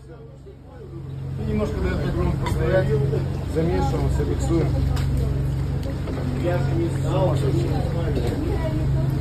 И немножко дает 5 минут постоять, замешиваем, все миксуем.